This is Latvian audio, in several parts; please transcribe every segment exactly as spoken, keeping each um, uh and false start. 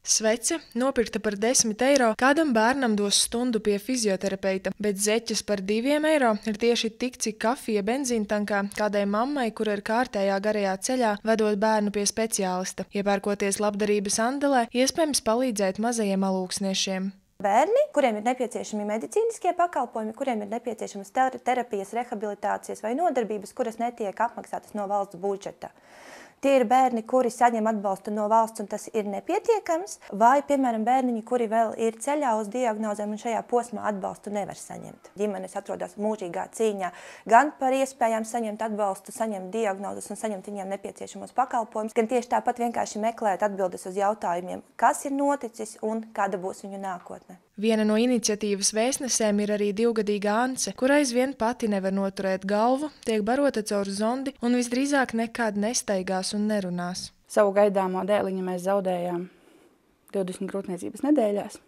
Svece, nopirkta par desmit eiro, kādam bērnam dos stundu pie fizioterapeita, bet zeķes par diviem eiro ir tieši tik, cik kafija benzīntankā kādai mammai, kura ir kārtējā garajā ceļā, vedot bērnu pie speciālista. Iepērkoties labdarības andelē, iespējams palīdzēt mazajiem alūksniešiem. Bērni, kuriem ir nepieciešami medicīniskie pakalpojumi, kuriem ir nepieciešamas terapijas, rehabilitācijas vai nodarbības, kuras netiek apmaksātas no valsts budžeta. Tie ir bērni, kuri saņem atbalstu no valsts un tas ir nepietiekams, vai, piemēram, bērniņi, kuri vēl ir ceļā uz diagnozēm un šajā posmā atbalstu nevar saņemt. Ģimenes atrodas mūžīgā cīņā gan par iespējām saņemt atbalstu, saņemt diagnozes un saņemt viņiem nepieciešamos pakalpojumus, gan tieši tāpat vienkārši meklēt atbildes uz jautājumiem, kas ir noticis un kāda būs viņu nākotne. Viena no iniciatīvas vēstnesēm ir arī divgadīga Ance, kura aizvien pati nevar noturēt galvu, tiek barota caur zondi un visdrīzāk nekad nestaigās un nerunās. Savu gaidāmo dēliņu mēs zaudējām divdesmit grūtniecības nedēļās.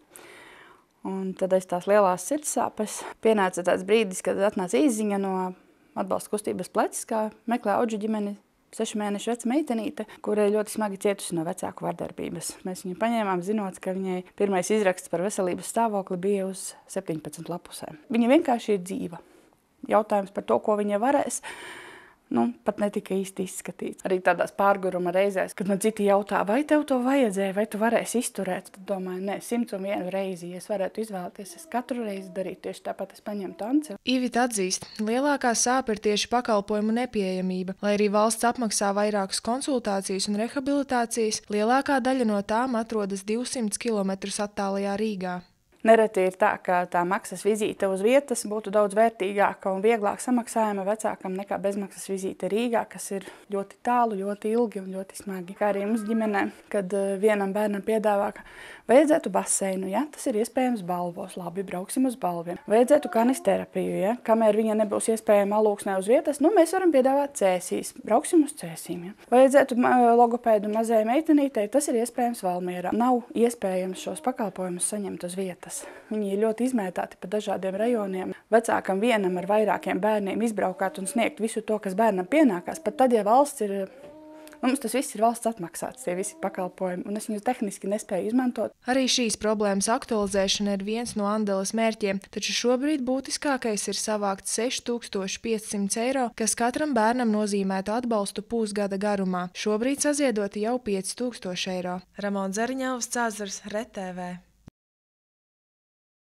Un tad aiz tās lielās sirdsāpes pienāca tāds brīdis, kad atnāca īsziņa no atbalsta kustības Plecs, kā meklē audžu ģimeni. Sešu mēnešu veca meitenīte, kura ir ļoti smagi cietusi no vecāku vardarbības. Mēs viņu paņēmām, zinot, ka viņai pirmais izraksts par veselības stāvokli bija uz septiņpadsmit lapusēm. Viņa vienkārši ir dzīva. Jautājums par to, ko viņa varēs, nu, pat netika īsti izskatīts. Arī tādās pārguruma reizēs, kad man citi jautā, vai tev to vajadzēja, vai tu varēsi izturēt, tad domāju, nē, simts un vienu reizi, ja es varētu izvēlēties, es katru reizi darītu tieši tāpat, es paņemtu Anci. Ivita atzīst, lielākā sāpe ir tieši pakalpojumu nepieejamība, lai arī valsts apmaksā vairākas konsultācijas un rehabilitācijas, lielākā daļa no tām atrodas divsimt kilometrus attālajā Rīgā. Nereti ir tā, ka tā maksas vizīte uz vietas būtu daudz vērtīgāka un vieglāk samaksājama vecākam nekā bezmaksas vizīte Rīgā, kas ir ļoti tālu, ļoti ilgi un ļoti smagi. Kā arī mums ģimenē, kad vienam bērnam piedāvā, ka vajadzētu baseinu, ja? Tas ir iespējams Balvos, labi, brauksim uz Balviem. Vajadzētu kanisterapiju, ja? Kamēr viņa nebūs iespējama alūksnē uz vietas, nu mēs varam piedāvāt Cēsīs, brauksim uz Cēsīm. Ja? Vajadzētu logopēdu mazai meitenītei, tas ir iespējams Valmierā. Nav iespējams šos pakalpojumus saņemt uz vietas. Viņi ir ļoti izmētāti pa dažādiem rajoniem. Vecākam vienam ar vairākiem bērniem izbraukāt un sniegt visu to, kas bērnam pienākās, pat tad, ja valsts ir, mums tas viss ir valsts atmaksāts, tie visi pakalpojumi, un es viņus tehniski nespēju izmantot. Arī šīs problēmas aktualizēšana ir viens no andeles mērķiem, taču šobrīd būtiskākais ir savākt seši tūkstoši piecsimt eiro, kas katram bērnam nozīmētu atbalstu pusgada garumā. Šobrīd saziedoti jau pieci tūkstoši eiro. Ramona Zariņovs, Cēzars, R E T V.